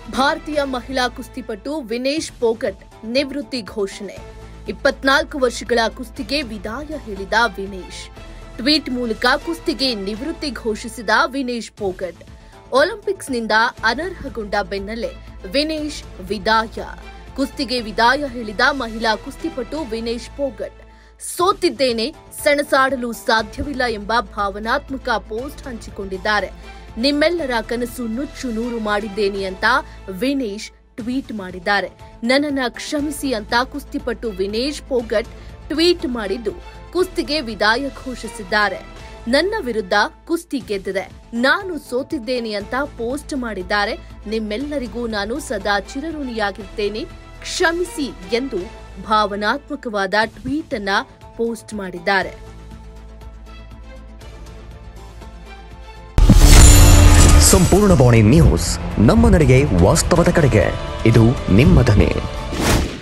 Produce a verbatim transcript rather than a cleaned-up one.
ಭಾರತೀಯ ಮಹಿಳಾ ಕುಸ್ತಿಪಟು ವಿನೇಶ್ ಪೋಗಟ್ ನಿವೃತ್ತಿ ಘೋಷಣೆ. ಇಪ್ಪತ್ನಾಲ್ಕು ವರ್ಷಗಳ ಕುಸ್ತಿಗೆ ವಿದಾಯ ಹೇಳಿದ ವಿನೇಶ್. ಟ್ವೀಟ್ ಮೂಲಕ ಕುಸ್ತಿಗೆ ನಿವೃತ್ತಿ ಘೋಷಿಸಿದ ವಿನೇಶ್ ಪೋಗಟ್. ಒಲಿಂಪಿಕ್ಸ್ನಿಂದ ಅನರ್ಹಗೊಂಡ ಬೆನ್ನಲ್ಲೇ ವಿನೇಶ್ ವಿದಾಯ. ಕುಸ್ತಿಗೆ ವಿದಾಯ ಹೇಳಿದ ಮಹಿಳಾ ಕುಸ್ತಿಪಟು ವಿನೇಶ್ ಪೋಗಟ್. ಸೋತಿದ್ದೇನೆ, ಸೆಣಸಾಡಲು ಸಾಧ್ಯವಿಲ್ಲ ಎಂಬ ಭಾವನಾತ್ಮಕ ಪೋಸ್ಟ್ ಹಂಚಿಕೊಂಡಿದ್ದಾರೆ. ನಿಮ್ಮೆಲ್ಲರ ಕನಸು ನುಚ್ಚು ನೂರು ಮಾಡಿದ್ದೇನೆ ಅಂತ ವಿನೇಶ್ ಟ್ವೀಟ್ ಮಾಡಿದ್ದಾರೆ. ನನ್ನನ್ನ ಕ್ಷಮಿಸಿ ಅಂತ ಕುಸ್ತಿಪಟು ವಿನೇಶ್ ಪೋಗಟ್ ಟ್ವೀಟ್ ಮಾಡಿದ್ದು ಕುಸ್ತಿಗೆ ವಿದಾಯ ಘೋಷಿಸಿದ್ದಾರೆ. ನನ್ನ ವಿರುದ್ಧ ಕುಸ್ತಿ ಗೆದ್ದಿದೆ, ನಾನು ಸೋತಿದ್ದೇನೆ ಅಂತ ಪೋಸ್ಟ್ ಮಾಡಿದ್ದಾರೆ. ನಿಮ್ಮೆಲ್ಲರಿಗೂ ನಾನು ಸದಾ ಚಿರಋಣಿಯಾಗಿರ್ತೇನೆ, ಕ್ಷಮಿಸಿ ಎಂದು ಭಾವನಾತ್ಮಕವಾದ ಟ್ವೀಟ್ ಅನ್ನ ಪೋಸ್ಟ್ ಮಾಡಿದ್ದಾರೆ. ಸಂಪೂರ್ಣ ಬಾಣಿ ನ್ಯೂಸ್, ನಮ್ಮ ನಡೆಗೆ ವಾಸ್ತವದ ಕಡೆಗೆ. ಇದು ನಿಮ್ಮ ಧ್ವನಿ.